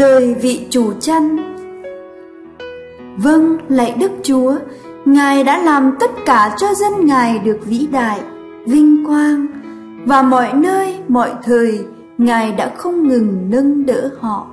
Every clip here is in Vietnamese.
Lời vị chủ chăn. Vâng, lạy Đức Chúa, Ngài đã làm tất cả cho dân Ngài được vĩ đại, vinh quang, và mọi nơi, mọi thời, Ngài đã không ngừng nâng đỡ họ.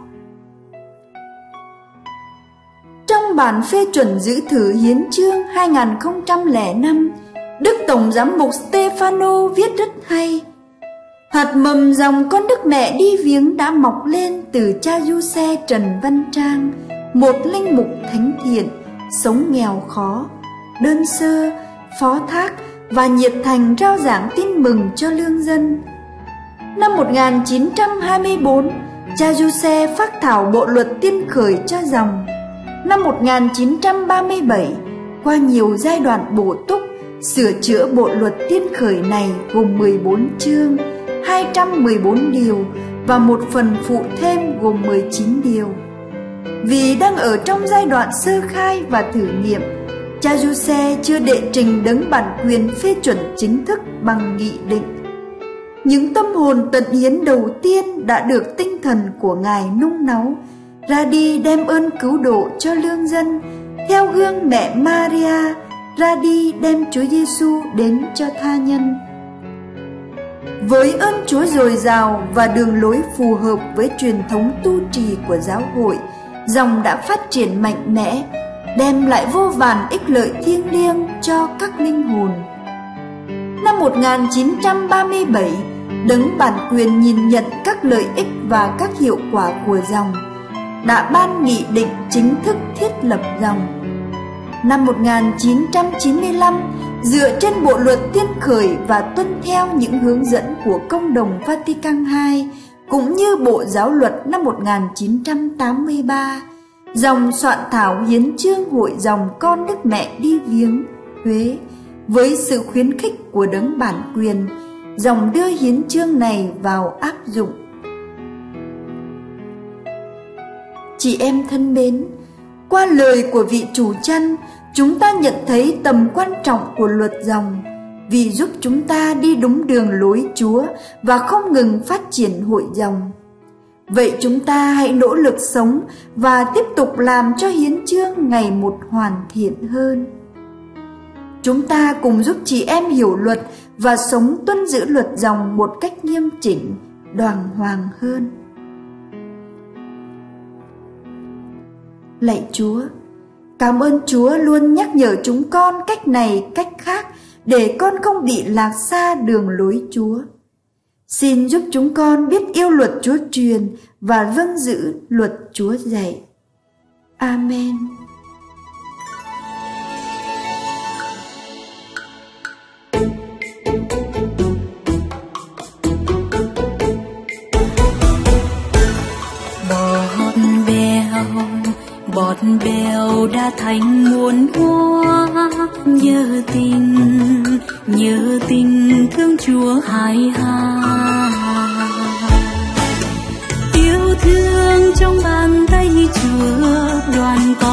Trong bản phê chuẩn dự thử hiến chương 2005, Đức Tổng Giám mục Stefano viết rất hay: hạt mầm dòng con Đức Mẹ đi viếng đã mọc lên từ cha Giuse Trần Văn Trang, một linh mục thánh thiện, sống nghèo khó, đơn sơ, phó thác và nhiệt thành rao giảng tin mừng cho lương dân. Năm 1924, cha Giuse phác thảo bộ luật tiên khởi cho dòng. Năm 1937, qua nhiều giai đoạn bổ túc, sửa chữa bộ luật tiên khởi này gồm 14 chương, 214 điều và một phần phụ thêm gồm 19 điều. Vì đang ở trong giai đoạn sơ khai và thử nghiệm, cha Giuse chưa đệ trình đấng bản quyền phê chuẩn chính thức bằng nghị định. Những tâm hồn tận hiến đầu tiên đã được tinh thần của Ngài nung náu, ra đi đem ơn cứu độ cho lương dân, theo gương mẹ Maria, ra đi đem Chúa Giêsu đến cho tha nhân. Với ơn Chúa dồi dào và đường lối phù hợp với truyền thống tu trì của giáo hội, dòng đã phát triển mạnh mẽ, đem lại vô vàn ích lợi thiêng liêng cho các linh hồn. Năm 1937, đấng bản quyền nhìn nhận các lợi ích và các hiệu quả của dòng, đã ban nghị định chính thức thiết lập dòng. Năm 1995, dựa trên bộ luật tiên khởi và tuân theo những hướng dẫn của Công đồng Vatican II, cũng như Bộ Giáo luật năm 1983, dòng soạn thảo hiến chương Hội dòng con Đức Mẹ đi viếng Huế. Với sự khuyến khích của đấng bản quyền, dòng đưa hiến chương này vào áp dụng. Chị em thân mến, qua lời của vị chủ chăn, chúng ta nhận thấy tầm quan trọng của luật dòng, vì giúp chúng ta đi đúng đường lối Chúa và không ngừng phát triển hội dòng. Vậy chúng ta hãy nỗ lực sống và tiếp tục làm cho hiến chương ngày một hoàn thiện hơn. Chúng ta cùng giúp chị em hiểu luật và sống tuân giữ luật dòng một cách nghiêm chỉnh, đàng hoàng hơn. Lạy Chúa, cảm ơn Chúa luôn nhắc nhở chúng con cách này cách khác để con không bị lạc xa đường lối Chúa. Xin giúp chúng con biết yêu luật Chúa truyền và vâng giữ luật Chúa dạy. Amen. Bọt bèo đã thành muôn hoa, nhớ tình thương Chúa hài hà. Yêu thương trong bàn tay Chúa, đoàn con